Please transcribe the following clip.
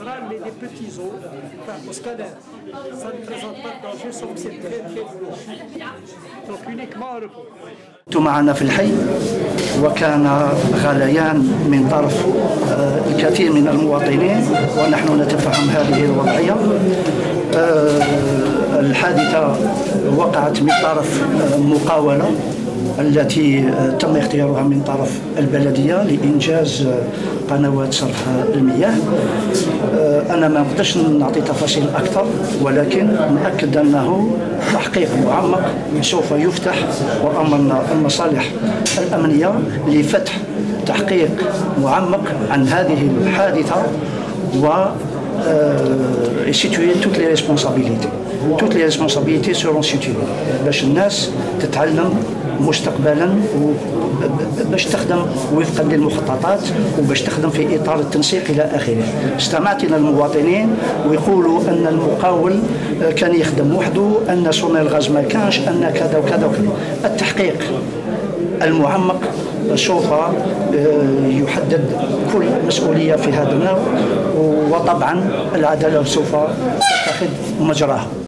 centrale, mais des petits eaux, enfin, au scalaire. Ça ne présente pas de danger, sauf que c'est très très lourd. Donc uniquement un repos. كنت معنا في الحي وكان غليان من طرف الكثير من المواطنين ونحن نتفهم هذه الوضعية. الحادثة وقعت من طرف مقاولة التي تم اختيارها من طرف البلدية لإنجاز قنوات صرف المياه. أنا ما نقدرش نعطي تفاصيل أكثر، ولكن نأكد أنه تحقيق معمق سوف يفتح، وأمرنا المصالح الأمنية لفتح تحقيق معمق عن هذه الحادثة و situer toutes les responsabilités. Toutes les responsabilités seront situées باش الناس تتعلم مستقبلا باش تخدم وفقا للمخططات وباش تخدم في اطار التنسيق الى اخره. استمعت الى المواطنين ويقولوا ان المقاول كان يخدم وحده، ان صنع الغاز ما كانش، ان كذا وكذا وكذا. التحقيق المعمق سوف يحدد كل مسؤولية في هذا النوع، وطبعا العدالة سوف تتخذ مجراها.